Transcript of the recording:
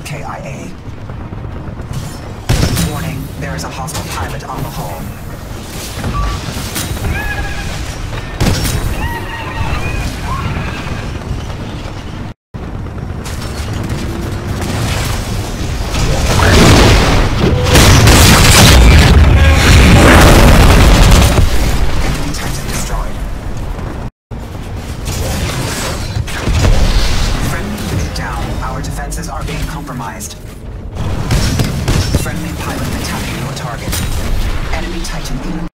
KIA. Warning, there is a hostile pilot on the hull. Defenses are being compromised. Friendly pilot attacking your target. Enemy Titan